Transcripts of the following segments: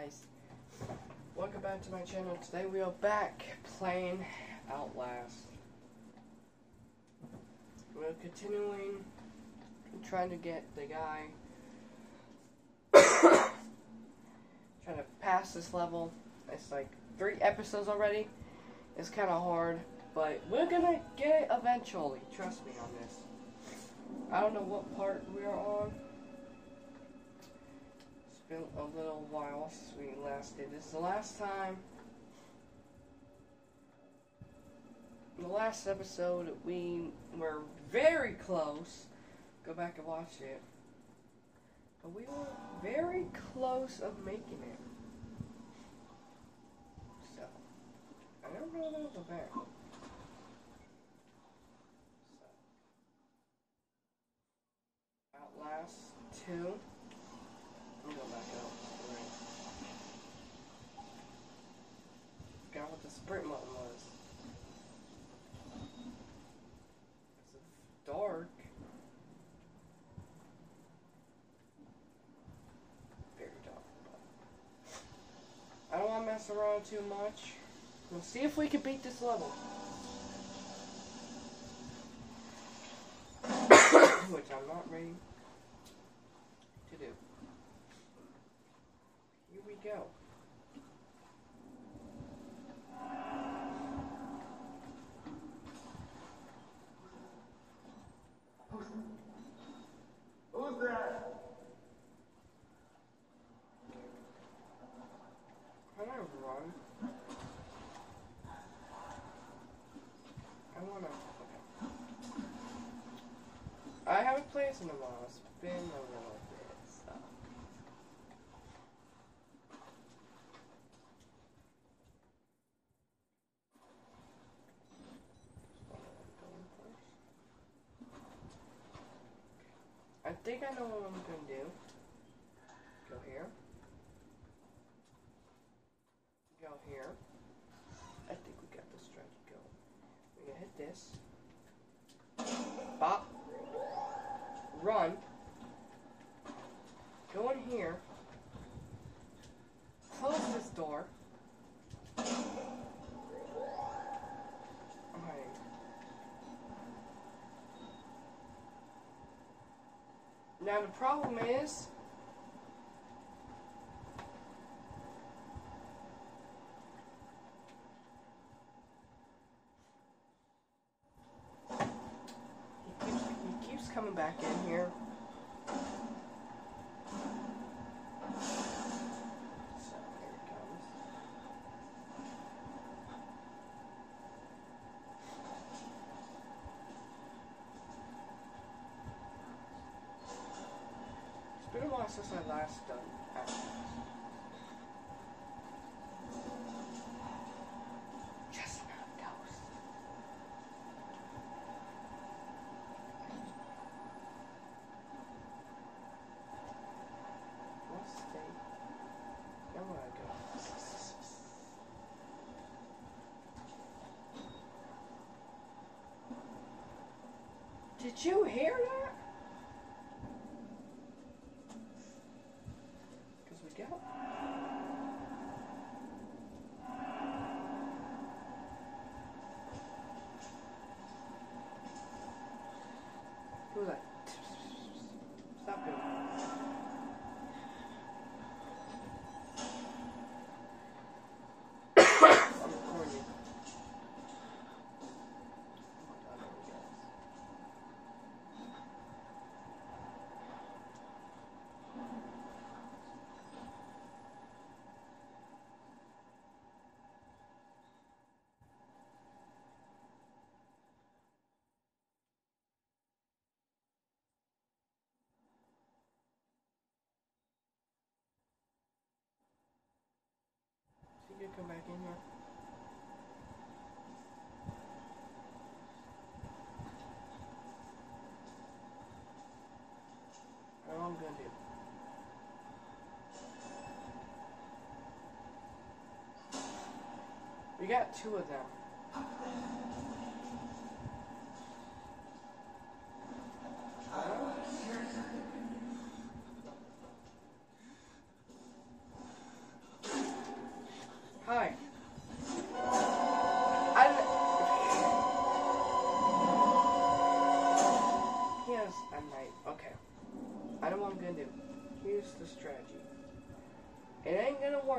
guys, welcome back to my channel. Today we are back playing Outlast. We're continuing trying to get the guy trying to pass this level. It's like 3 episodes already. It's kind of hard, but we're gonna get it eventually. Trust me on this. I don't know what part we are on. It's been a little while since we last did this. The last time, the last episode, we were very close. Go back and watch it. But we were very close of making it. So, I don't know that was a bad. Outlast 2. I'm gonna go back up. Forgot what the sprint button was. It's dark. Very dark. I don't want to mess around too much. We'll see if we can beat this level. Which I'm not ready to do. Here we go. Who's that? Can I run? I wanna. I haven't played this in a while. It's been a little bit, so. I think I know what I'm gonna do. Go here. Go here. I think we got the strategy going. We're gonna hit this. Bop. Run. Go in here. Close this door. I'm hiding. Now the problem is he keeps coming back in here. So here it comes. It's been a while since I last done Outlast. Chestnut toast. Let's stay. Now where I go? Did you hear that? Because we go. Who was that? Stop doing that. I'm recording. Oh my god, there he goes. So you can come back in here. I know what I'm gonna do. We got 2 of them.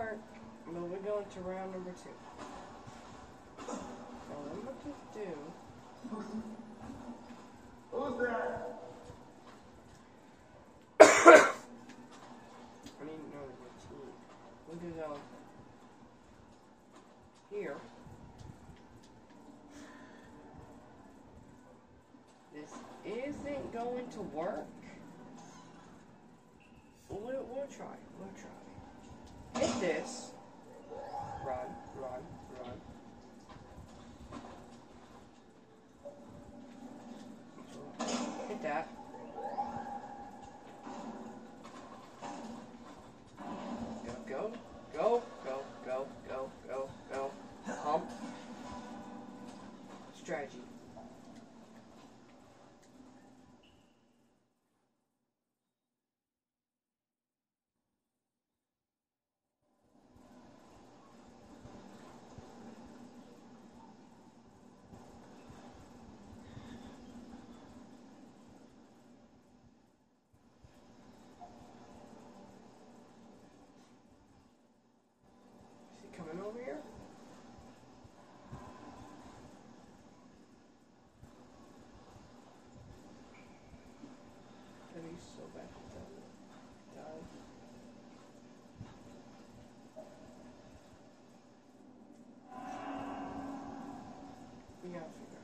work, but we're going to round number 2. So what I'm going to do... Who's that? I need to know the routine. We're going to go here. This isn't going to work. We'll try. We'll try. Hit this. Run, run, run. Hit that. Go, go, go, go, go, go, go. Pump. Strategy. Coming over here? That is so bad. Die. We gotta figure out.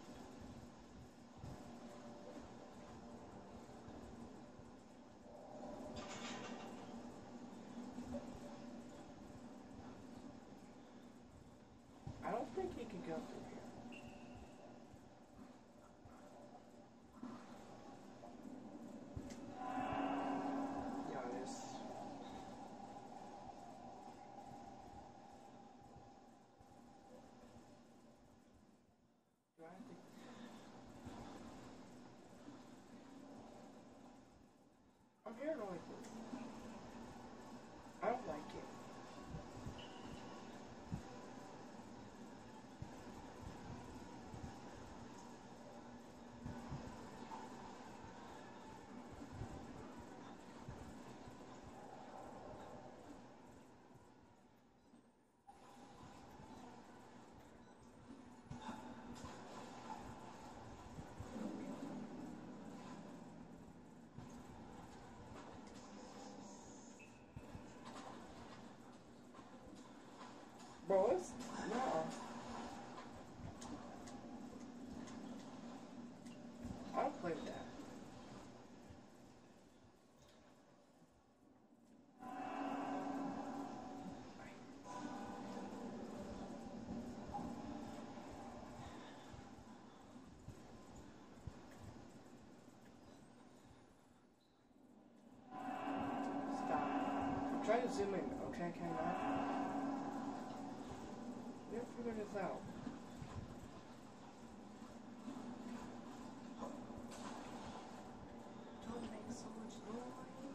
I don't think he can go through here. Yeah, this. Do I have to? I'm hearing noises. I don't like it. Bro, it's no. I don't play with that. Stop. I'm trying to zoom in. Okay, can I? We'll figure this out. Don't make so much noise.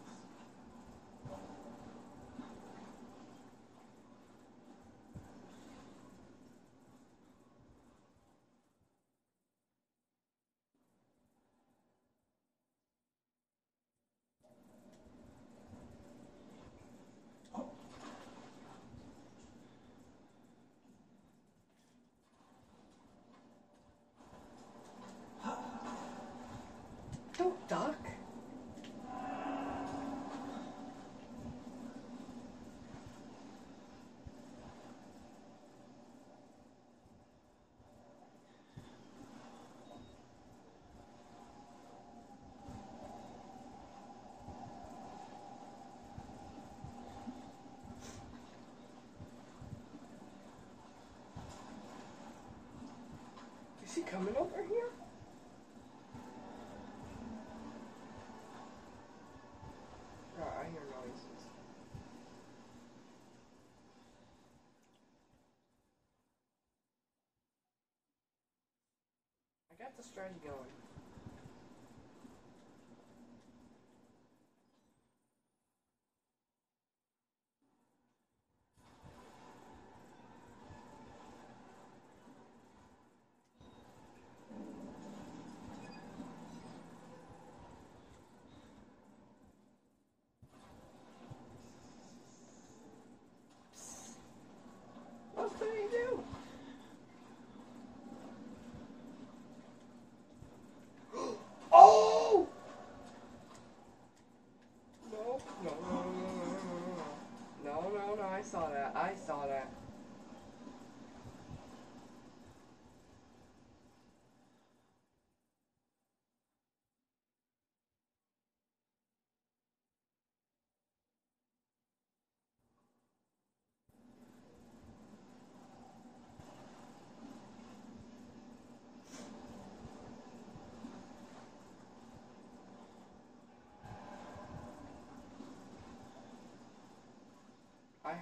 Don't duck. Is he coming over here? Oh, I hear noises. I got the strategy going.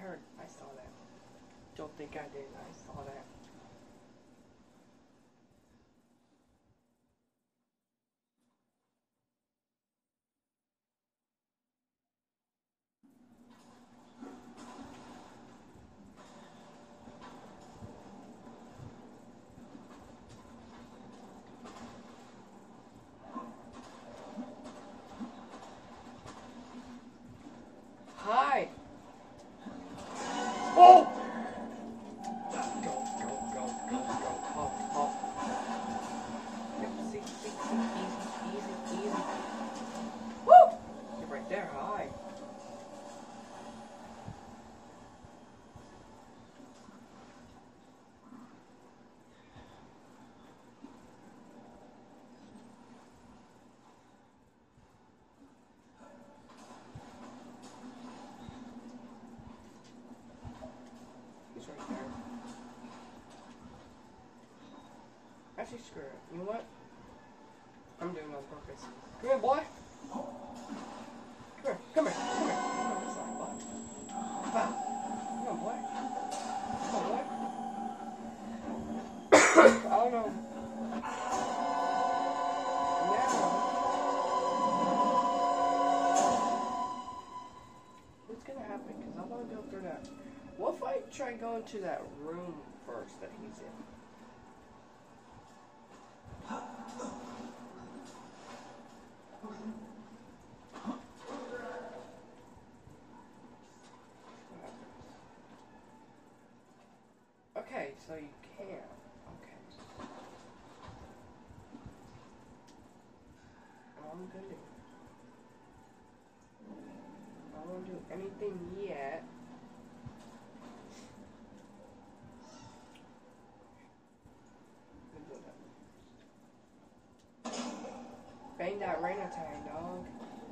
heard. I saw that. Don't think I did. I saw that. Hi. Oh! Go, go, go, go, go. Oh, oh. Yep, see, easy, easy, easy. Woo! You're right there, hi. He's right there. Actually, screw it. You know what? I'm doing it on purpose. Come here, boy. Come here, come here, come here. Oh, that's not boy. Wow. Come on, boy. Come on, boy. I don't know. Now, what's gonna happen? Because I want to go through that. What if I try going to that room first that he's in? Okay, so you can. Okay. I'm gonna do. I won't do anything yet. Bang that orangutan, dog.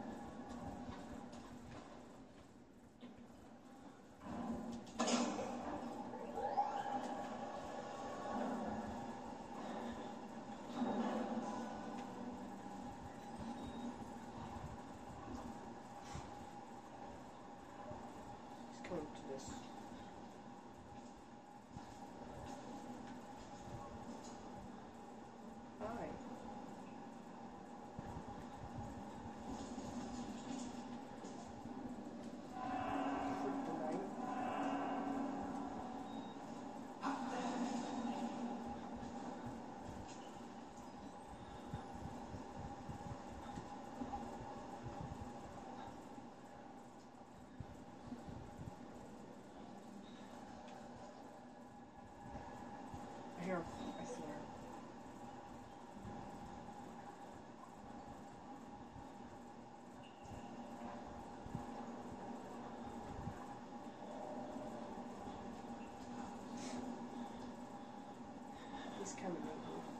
He's coming to this. Hi. Here, I swear. He's coming over.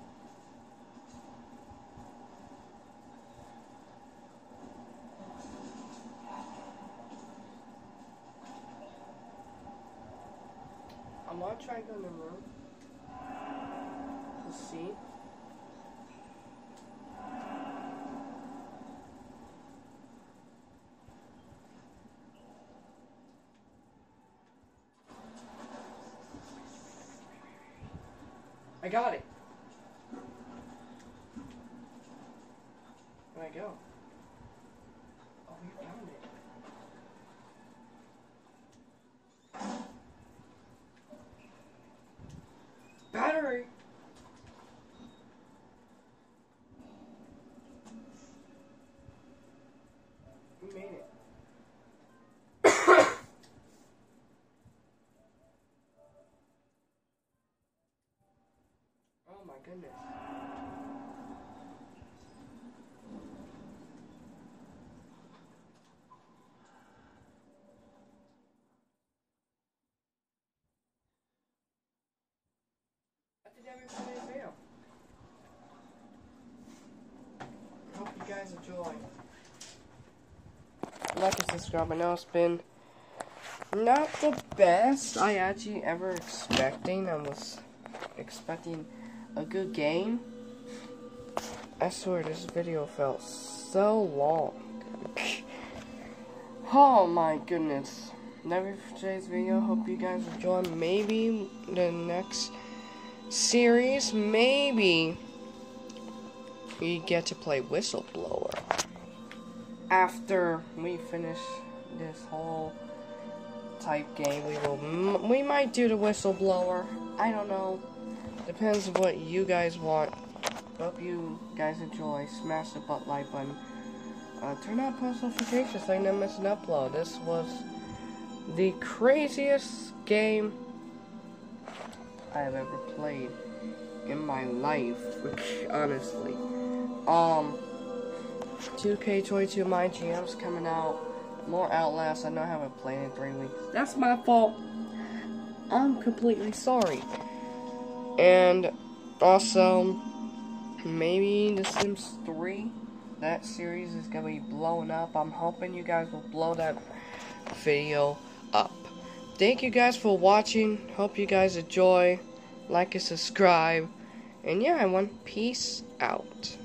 I'm gonna try to go in the room. Let's see. I got it. Where'd I go? Oh, we found it. Battery! We made it. Oh my goodness. I did everything in this video. Hope you guys enjoy. Like and subscribe. I know it's been not the best I actually ever expecting. I was expecting a good game. I swear this video felt so long. Oh my goodness. Never for today's video. Hope you guys enjoy. Maybe the next series, maybe we get to play Whistleblower after we finish this whole type game. We might do the Whistleblower. I don't know. Depends on what you guys want. Hope you guys enjoy. Smash the like button. Turn on post notifications so you never miss an upload. This was the craziest game I have ever played in my life, honestly. 2K22 My GM's coming out. More Outlast. I know I haven't played in 3 weeks. That's my fault. I'm completely sorry. And also, maybe The Sims 3. That series is gonna be blowing up. I'm hoping you guys will blow that video up. Thank you guys for watching. Hope you guys enjoy. Like and subscribe. And yeah, everyone, peace out.